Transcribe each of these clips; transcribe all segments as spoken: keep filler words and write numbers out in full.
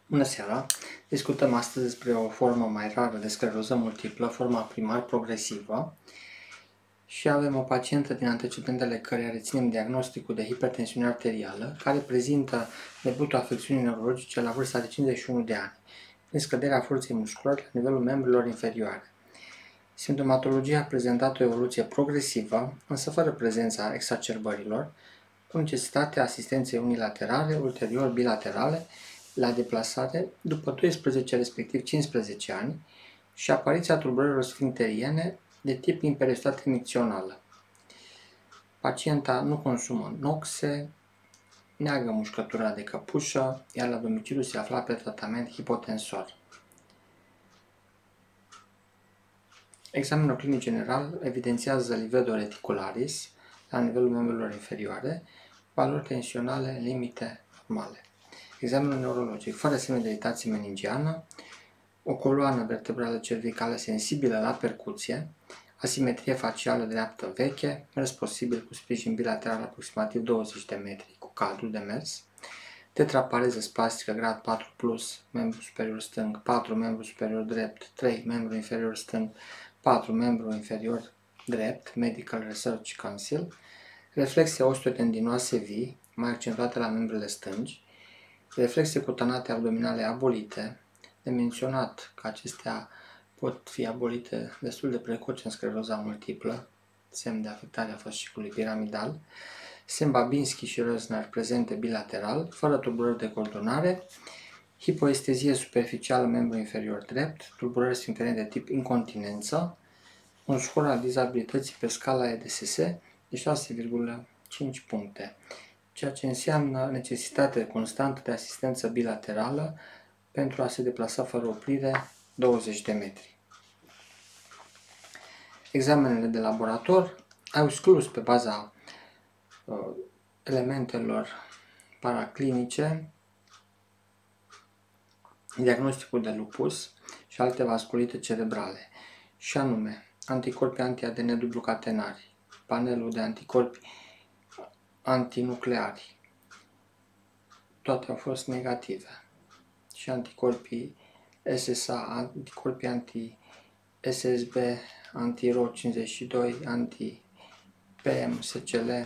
Bună seara! Discutăm astăzi despre o formă mai rară de scleroză multiplă, forma primar progresivă, și avem o pacientă din antecedentele căreia reținem diagnosticul de hipertensiune arterială, care prezintă debutul afecțiunii neurologice la vârsta de cincizeci și unu de ani, prin scăderea forței musculare la nivelul membrilor inferioare. Simptomatologia a prezentat o evoluție progresivă, însă fără prezența exacerbărilor, cu necesitatea asistenței unilaterale, ulterior bilaterale, la deplasare după doisprezece, respectiv cincisprezece ani, și apariția tulburărilor sfincteriene de tip imperiozitate micțională. Pacienta nu consumă noxe, neagă mușcătura de căpușă, iar la domiciliu se afla pe tratament hipotensor. Examenul clinic general evidențiază livedo reticularis la nivelul membrilor inferioare, valori tensionale limite normale. Examenul neurologic fără semne de iritație meningiană, o coloană vertebrală cervicală sensibilă la percuție, asimetrie facială dreaptă veche, mers posibil cu sprijin bilateral aproximativ douăzeci de metri cu cadru de mers, tetrapareză spastică grad patru plus, membru superior stâng, patru membru superior drept, trei membru inferior stâng, patru membru inferior drept, Medical Research Council, reflexie osteotendinoase vii, mai accentuate la membrele stângi, reflexe cutanate abdominale abolite, de menționat că acestea pot fi abolite destul de precoce în scleroza multiplă, semn de afectare a fasciculului piramidal, semn Babinski și Rösner prezente bilateral, fără tulburări de coordonare, hipoestezie superficială membru inferior drept, tulburări sfincteriene de tip incontinență, un scor al dizabilității pe scala E D S S de șase virgulă cinci puncte, ceea ce înseamnă necesitate constantă de asistență bilaterală pentru a se deplasa fără oprire douăzeci de metri. Examenele de laborator au exclus pe baza uh, elementelor paraclinice diagnosticul de lupus și alte vasculite cerebrale, și anume anticorpi anti-A D N dublu catenari, panelul de anticorpi antinucleari, toate au fost negative, și anticorpii S S A, anticorpii anti-S S B, anti-R O cincizeci și doi, anti-P M S C L,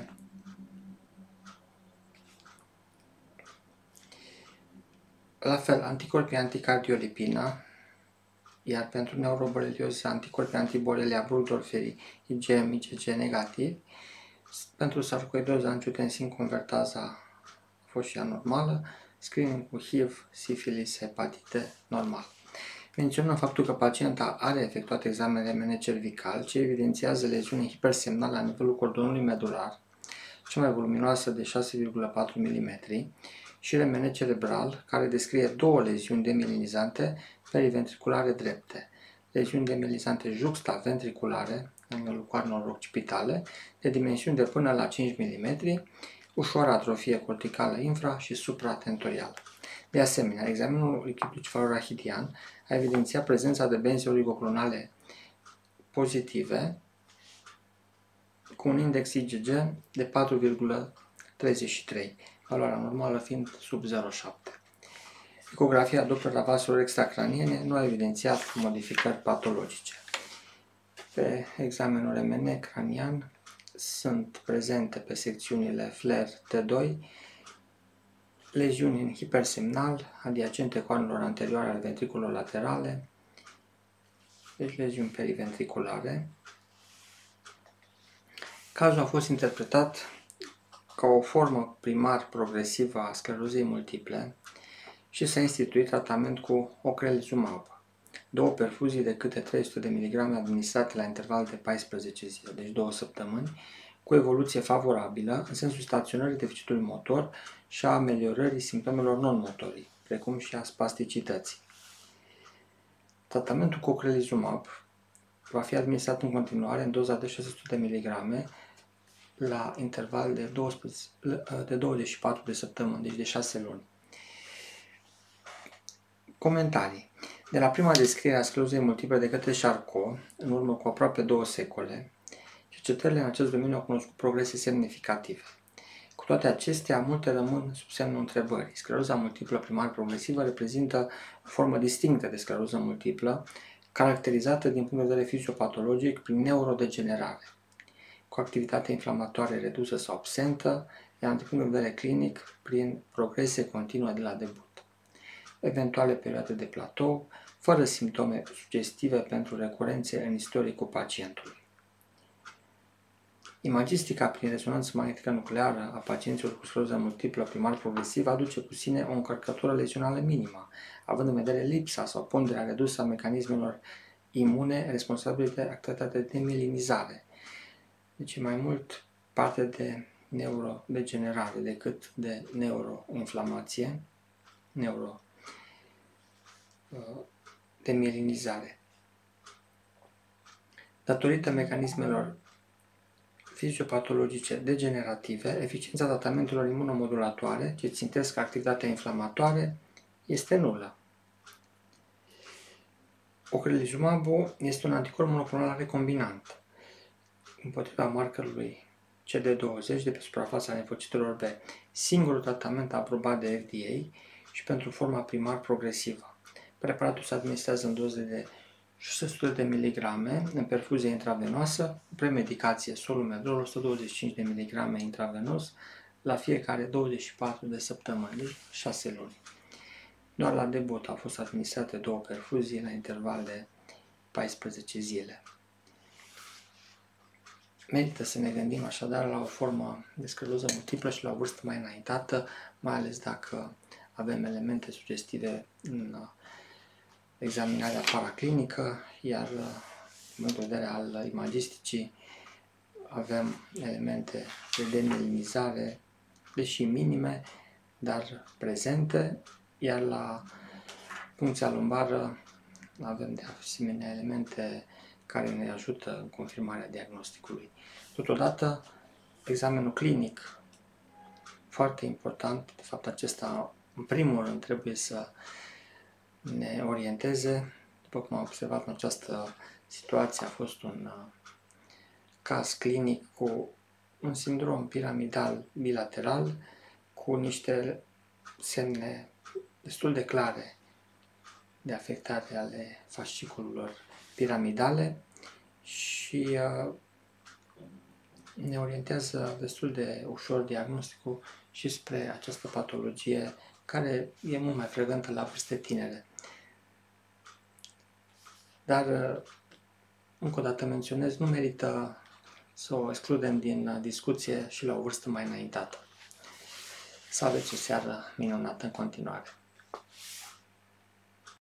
la fel anticorpii anticardiolipina, iar pentru neuroborelioză anticorpii antiborelia Burgdorferi I G M I G G negativ, pentru sarcoidoză angiotensin convertaza a fost și ea normală, screening cu H I V, sifilis, hepatite normal. Menționăm faptul că pacienta are efectuat examen R M N cervical, ce evidențiază leziune hipersemnală la nivelul cordonului medular, cea mai voluminoasă de șase virgulă patru milimetri, și R M N cerebral, care descrie două leziuni demielinizzante periventriculare drepte, leziuni demielinizzante juxtaventriculare, la nivelul coarnelor occipitale, de dimensiuni de până la cinci milimetri, ușoară atrofie corticală infra- și supratentorială. De asemenea, examenul echipului cefalorachidian a evidențiat prezența de benzi oligoclonale pozitive cu un index I G G de patru virgulă treizeci și trei, valoarea normală fiind sub zero virgulă șapte. Ecografia Doppler a vaselor extracraniene nu a evidențiat modificări patologice. Pe examenul R M N cranian sunt prezente pe secțiunile F L A R T doi leziuni în hipersemnal adiacente coarnelor anterioare ale ventriculelor laterale, deci leziuni periventriculare. Cazul a fost interpretat ca o formă primar progresivă a sclerozei multiple și s-a instituit tratament cu ocrelizumab, două perfuzii de câte trei sute de miligrame administrate la interval de paisprezece zile, deci două săptămâni, cu evoluție favorabilă în sensul staționării deficitului motor și a ameliorării simptomelor non-motorii, precum și a spasticității. Tratamentul cu ocrelizumab va fi administrat în continuare în doza de șase sute de miligrame la interval de, doisprezece, de douăzeci și patru de săptămâni, deci de șase luni. Comentarii. De la prima descriere a sclerozei multiple de către Charcot, în urmă cu aproape două secole, cercetările în acest domeniu au cunoscut progrese semnificative. Cu toate acestea, multe rămân sub semnul întrebării. Scleroza multiplă primar progresivă reprezintă o formă distinctă de scleroză multiplă, caracterizată din punct de vedere fiziopatologic prin neurodegenerare, cu activitate inflamatoare redusă sau absentă, iar din punct de vedere clinic, prin progresie continuă de la debut. Eventuale perioade de platou, fără simptome sugestive pentru recurențe în istoricul pacientului. Imagistica prin rezonanță magnetică nucleară a pacienților cu scleroză multiplă primar progresivă aduce cu sine o încărcătură lezională minimă, având în vedere lipsa sau ponderea redusă a mecanismelor imune responsabile de activitatea de demilinizare. Deci e mai mult parte de neurodegenerare decât de neuroinflamație, neuro demielinizare. Datorită mecanismelor fiziopatologice degenerative, eficiența tratamentelor imunomodulatoare ce țintesc activitatea inflamatoare este nulă. Ocrelizumabul este un anticorp monoclonal recombinant împotriva markerului C D douăzeci de pe suprafața nefrocitelor B, singurul tratament aprobat de F D A și pentru forma primar progresivă. Preparatul se administrează în doze de șase sute de miligrame în perfuzie intravenoasă, premedicație solumedrol o sută douăzeci și cinci de miligrame intravenos la fiecare douăzeci și patru de săptămâni, deci șase luni. Doar la debut au fost administrate două perfuzii la interval de paisprezece zile. Merită să ne gândim așadar la o formă de scleroză multiplă și la o vârstă mai înaintată, mai ales dacă avem elemente sugestive în examinarea paraclinică, iar din punct de vedere al imagisticii avem elemente de demilinizare, deși minime, dar prezente, iar la puncția lumbară avem de asemenea elemente care ne ajută în confirmarea diagnosticului. Totodată, examenul clinic, foarte important, de fapt acesta în primul rând trebuie să ne orienteze. După cum am observat în această situație, a fost un caz clinic cu un sindrom piramidal bilateral, cu niște semne destul de clare de afectare ale fasciculelor piramidale și ne orientează destul de ușor diagnosticul și spre această patologie care e mult mai frecventă la vârste tinere. Dar, încă o dată menționez, nu merită să o excludem din discuție și la o vârstă mai înaintată. Să aveți o seară minunată în continuare!